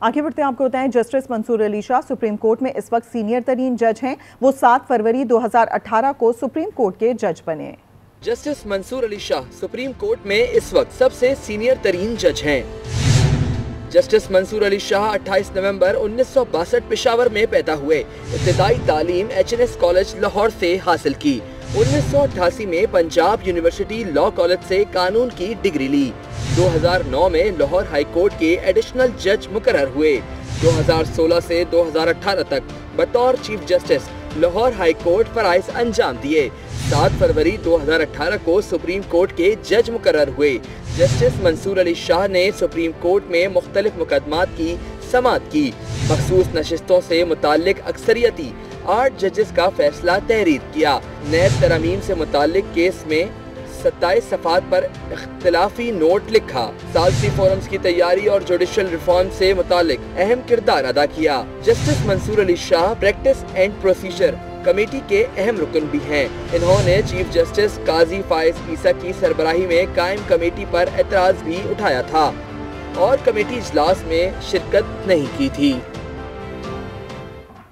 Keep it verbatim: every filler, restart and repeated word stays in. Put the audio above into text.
आगे बढ़ते हैं, आपको बताएं justice Mansoor Ali Shah supreme court में इस वक्त सीनियर तरीन जज हैं। वो सात फरवरी दो हज़ार अठारह को सुप्रीम कोर्ट के जज बने। Justice Mansoor Ali Shah supreme court में इस वक्त सबसे सीनियर तरीन जज हैं। जस्टिस मंसूर अली शाह अट्ठाईस नवंबर उन्नीस सौ बासठ पेशावर में पैदा हुए। इब्तिदाई तालीम H N S college Lahore से हासिल की। उन्नीस सौ अट्ठासी में पंजाब यूनिवर्सिटी लॉ कॉलेज से कानून की डिग्री ली। दो हज़ार नौ में लाहौर हाई कोर्ट के एडिशनल जज मुकर्रर हुए। दो हज़ार सोलह से दो हज़ार अठारह तक बतौर chief justice Lahore high court फराइज अंजाम दिए। सात फरवरी दो हज़ार अठारह को सुप्रीम कोर्ट के जज मुकर्रर हुए। जस्टिस मंसूर अली शाह ने सुप्रीम कोर्ट में मुख्तलिफ मुकदमात की समाअत की। मखसूस नशिस्तों से मुताल्लिक अक्सरियती आठ जजेस का फैसला तहरीर किया। नैब तरमीम से मुताल्लिक केस में सत्ताईस सफ़ात पर इख्तिलाफी नोट लिखा। सालसी फोरम्स की तैयारी और जुडिशल रिफॉर्म से मुताल्लिक अहम किरदार अदा किया। Justice Mansoor Ali Shah practice and procedure committee के अहम रुकन भी हैं। इन्होंने चीफ जस्टिस काजी फाइज ईसा की सरबराही में कायम कमेटी पर एतराज भी उठाया था और कमेटी इजलास में शिरकत नहीं की थी।